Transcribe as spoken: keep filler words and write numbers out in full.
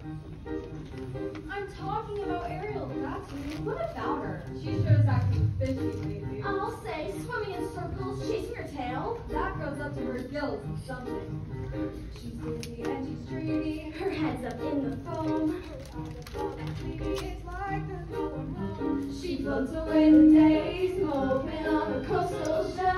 I'm talking about Ariel, that's me. What about her? She shows acting fishy lately. I'll say, swimming in circles, chasing her tail. That goes up to her gills or something. She's dizzy and she's dreamy. Her head's up in the foam. It's like there's no one home. She floats away the days, moping on the coastal shore.